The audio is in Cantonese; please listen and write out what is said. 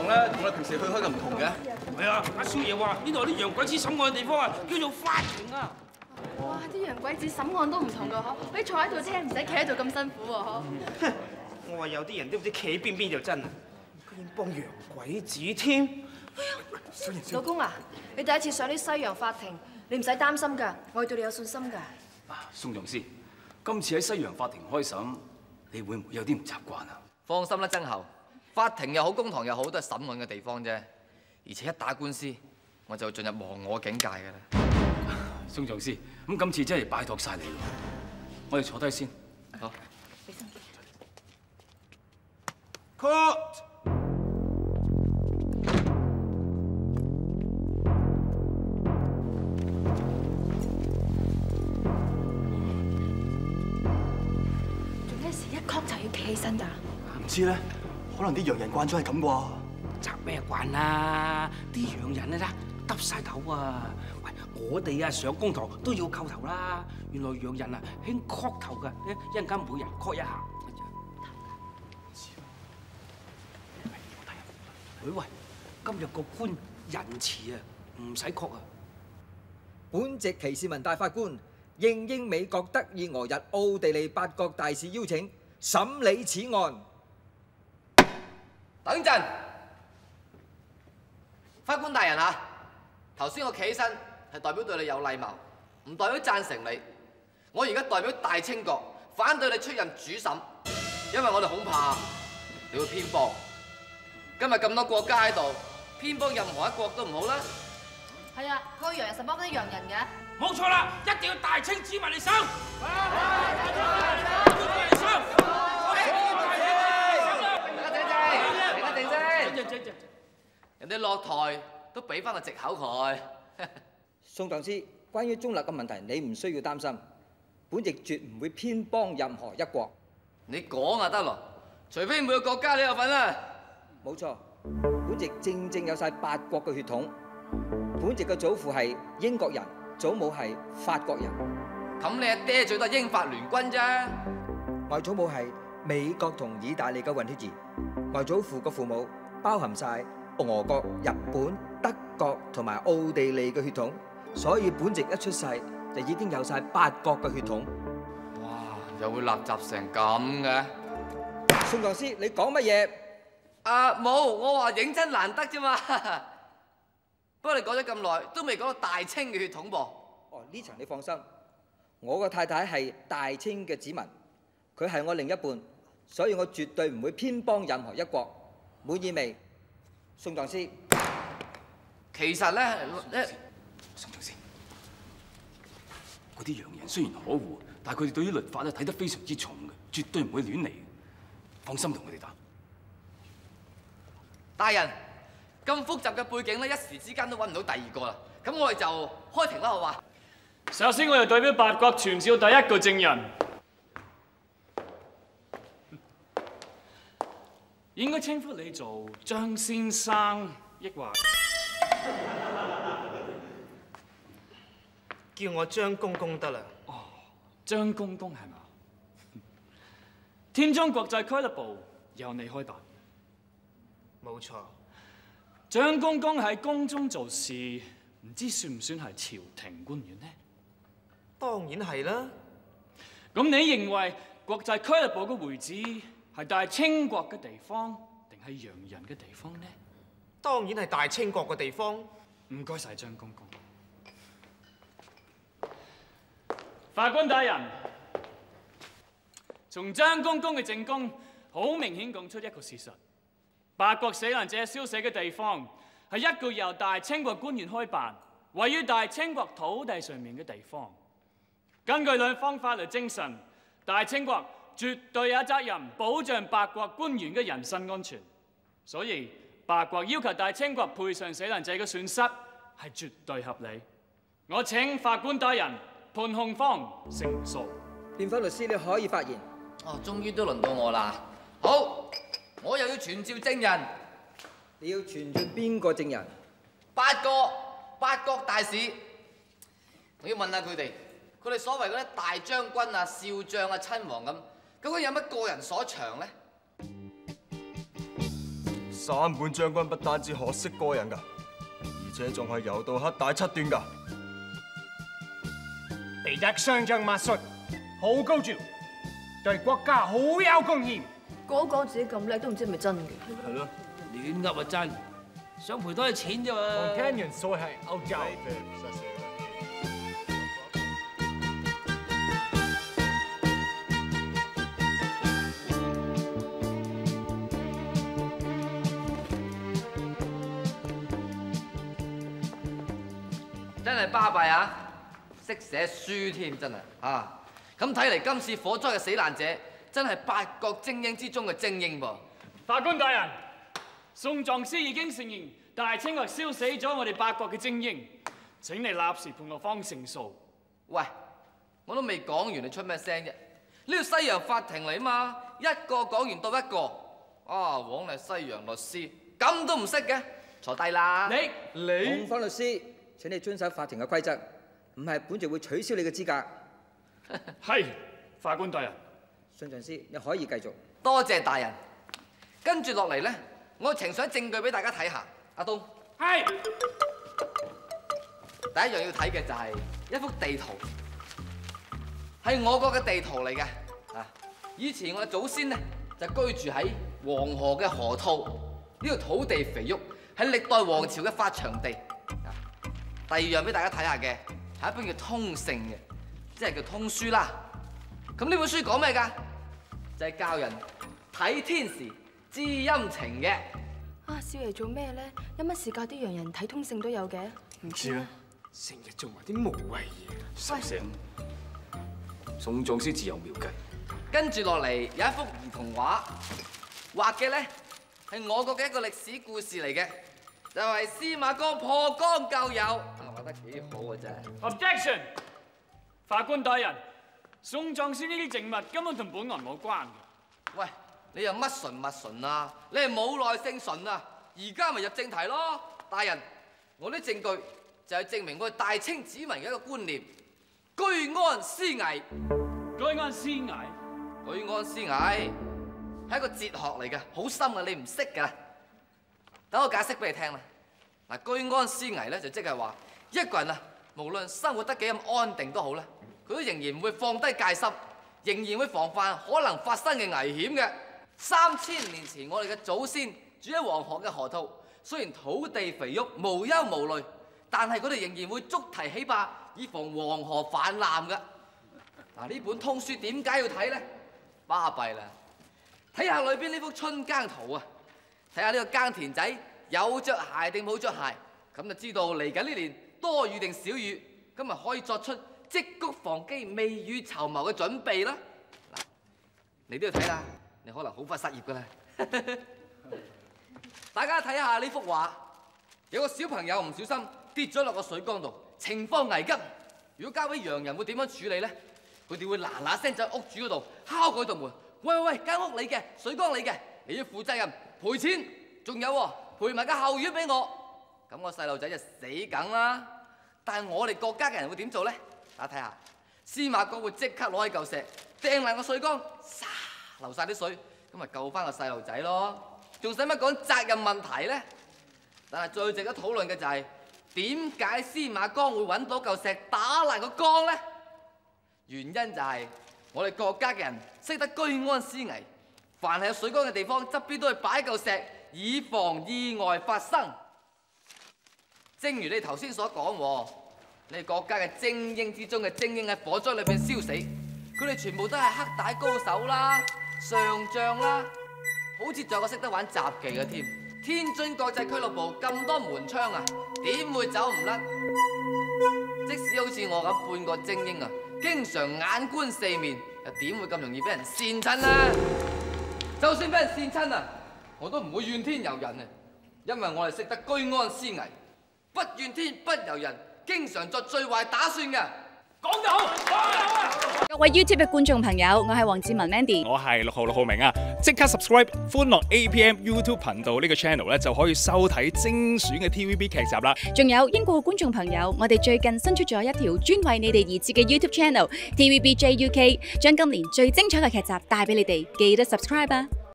咧，同我哋平時去開嘅唔同嘅。 係啊，阿少爺話呢度啲洋鬼子審案嘅地方啊，叫做法庭啊。 哇！啲洋鬼子審案都唔同噶嗬，你坐喺度聽唔使企喺度咁辛苦喎嗬。 我話有啲人都唔知企喺邊就真啊，居然幫洋鬼子添。 老公啊，你第一次上啲西洋法庭，你唔使擔心㗎，我對你有信心㗎。 宋仲師，今次喺西洋法庭開審，你會唔會有啲唔習慣啊？ 放心啦，曾侯，法庭又好，公堂又好，都係審案嘅地方啫。而且一打官司，我就進入忘我境界㗎啦。 宋仲師，咁今次真係拜託晒你喎，我哋坐低先。好。 俾心機。 Court。 起身㗎？ 唔知咧，可能啲洋人慣咗係咁啩。 習咩慣啊？啲洋人咧耷晒頭啊！喂，我哋啊上公堂都要叩頭啦。原來洋人啊興磕頭㗎，一陣間每人磕一下。喂，今日個官仁慈啊，唔使磕啊！ 本席祁士文大法官應美國德意俄日奧地利8國大使邀請，審理此案。 等陣，法官大人啊，頭先我企起身係代表對你有禮貌，唔代表贊成你。我而家代表大清國反對你出任主審，因為我哋恐怕你會偏幫。今日咁多國家喺度，偏幫任何一國都唔好啦。 係啊，嗰個洋人實幫啲洋人嘅。 冇錯啦，一定要大清子民嚟審。人哋落台都俾翻個藉口佢。 宋狀師，關於中立嘅問題，你唔需要擔心，本席絕唔會偏幫任何一國。 你講就得咯，除非每個國家你有份啦。 冇錯，本席正有晒8國嘅血統。本席嘅祖父係英國人，祖母係法國人。 咁你阿爹最多係英法聯軍啫。 外祖母係美國同意大利嘅混血兒，外祖父嘅父母包含晒俄國、日本、德國同埋奧地利嘅血統，所以本席一出世就已經有晒8國嘅血統。 哇！又會立雜成咁嘅？ 宋狀師，你講乜嘢？ 冇，我話認真難得啫嘛。不過你講咗咁耐，都未講到大清嘅血統噃。 哦，呢層你放心，我個太太係大清嘅子民，佢係我另一半，所以我絕對唔會偏幫任何一國。滿意未，宋狀師？ 其實咧， 宋狀師，嗰啲洋人雖然可惡，但係佢哋對於律法咧睇得非常之重嘅，絕對唔會亂嚟。放心同佢哋打。 大人，咁複雜嘅背景咧，一時之間都揾唔到第二個啦。咁我哋就開庭啦，好嘛？ 首先，我要代表8國傳召第一個證人，應該稱呼你做張先生，抑或叫我張公公得啦。 哦，張公公係嘛？天津國際俱樂部由你開辦。 冇錯。 張公公喺宮中做事，唔知算唔算係朝廷官員呢？ 當然係啦。 咁你認為國際俱樂部嘅會址係大清國嘅地方，定係洋人嘅地方呢？ 當然係大清國嘅地方。 唔該晒張公公。法官大人，從張公公嘅證供，好明顯講出一個事實。8國死難者燒死嘅地方係一個由大清國官員開辦、位於大清國土地上面嘅地方。根據兩方法律精神，大清國絕對有責任保障8國官員嘅人身安全，所以8國要求大清國賠償死難者嘅損失係絕對合理。我請法官大人判控方勝訴。 辯方律師，你可以發言。 哦，終於都輪到我啦。好。我又要傳召證人， 你要傳召邊個證人 ？8國大使，我要問下佢哋所謂嗰啲大將軍啊、少將啊、親王咁，究竟有乜個人所長呢？ 山本將軍不單止學識過人㗎，而且仲係柔道黑帶7段㗎。 彼得上將馬術好高照，對國家好有貢獻。 個個自己咁叻，都唔知係咪真嘅。 係咯，亂噏啊真，想賠多啲錢啫嘛。 同聽人所係歐洲。 真係巴閉啊！識寫書添，真係啊！咁睇嚟今次火災嘅死難者，真係8國精英之中嘅精英噃。 法官大人，宋狀師已經承認大清國燒死咗我哋8國嘅精英，請你立時判我方勝訴。 喂，我都未講完，你出咩聲啫？呢個西洋法庭嚟嘛，一個講完到一個。啊，枉你西洋律師，咁都唔識嘅，坐低啦。 控方律師，請你遵守法庭嘅規則，唔係本席會取消你嘅資格。 係，法官大人。 信上司，你可以繼續。 多謝大人。跟住落嚟咧，我呈上證據俾大家睇下。阿東。 係。 第一樣要睇嘅就係一幅地圖，係我國嘅地圖嚟嘅。啊，以前我嘅祖先咧就居住喺黃河嘅河套，呢個土地肥沃，係歷代王朝嘅發祥地。第二樣俾大家睇下嘅係一本叫《通勝》嘅，即係叫通書啦。咁呢本書講咩㗎？就係教人睇天時、知陰晴嘅。 啊，少爺做咩咧？有乜事教啲洋人睇通勝都有嘅？ 唔知啦，成日做埋啲無謂嘢，細聲。宋狀師自有妙計。 跟住落嚟有一幅兒童畫，畫嘅咧係我國嘅一個歷史故事嚟嘅，就係司馬光破江救友。畫得幾好嘅啫。 Objection！ 法官大人，宋狀師呢啲證物根本同本案冇關嘅。 喂，你又乜純乜純啊？你係冇耐性純啊！而家咪入正題咯，大人，我啲證據就係證明我哋大清子民嘅一個觀念：居安思危。 居安思危。 居安思危係一個哲學嚟嘅，好深嘅，你唔識㗎。等我解釋俾你聽啦。嗱，居安思危咧就即係話，一個人啊，無論生活得幾咁安定都好啦，佢都仍然唔會放低戒心，仍然會防範可能發生嘅危險嘅。3000年前，我哋嘅祖先住喺黃河嘅河套，雖然土地肥沃、無憂無慮，但係佢哋仍然會築堤起壩，以防黃河泛濫嘅。嗱，呢本通書點解要睇咧？巴閉啦！睇下裏邊呢幅春耕圖啊，睇下呢個耕田仔有着鞋定冇着鞋，咁就知道嚟緊呢年多雨定少雨，咁咪可以作出積谷防饑、未雨綢繆嘅準備啦。嗱，你都要睇啦，你可能好快失業噶啦。大家睇下呢幅畫，有個小朋友唔小心跌咗落個水缸度，情況危急。如果交俾洋人會點樣處理咧？佢哋會嗱嗱聲走屋主嗰度敲佢道門，喂，間屋你嘅，水缸你嘅，你要負責任，賠錢，仲有賠埋個後院俾我。咁個細路仔就死梗啦。但係我哋國家嘅人會點做咧？大家睇下，司馬光會即刻攞起嚿石掟爛個水缸，沙流晒啲水，咁咪救翻個細路仔咯。仲使乜講責任問題咧？但係最值得討論嘅就係點解司馬光會揾到嚿石打爛個缸咧？原因就係我哋國家嘅人識得居安思危，凡係有水缸嘅地方側邊都會擺嚿石，以防意外發生。正如你頭先所講，你哋國家嘅精英之中嘅精英喺火災裏邊燒死，佢哋全部都係黑帶高手啦、上將啦，好似仲有個識得玩雜技嘅添。天津國際俱樂部咁多門窗啊，點會走唔甩？即使好似我咁半個精英啊，經常眼觀四面，又點會咁容易俾人跣親啊？就算俾人跣親啊，我都唔會怨天尤人啊，因為我哋識得居安思危，不怨天不尤人，經常作最壞打算嘅。講得好，講得好啊！ 各位 YouTube 嘅觀眾朋友，我係黃智雯 Mandy， 我係6號明啊！即刻 subscribe 歡樂 APM YouTube 頻道呢個 channel 咧，就可以收睇精選嘅 TVB 劇集啦。 仲有英國嘅觀眾朋友，我哋最近新出咗一條專為你哋而設嘅 YouTube channel TVB JUK， 將今年最精彩嘅劇集帶俾你哋，記得 subscribe 啊！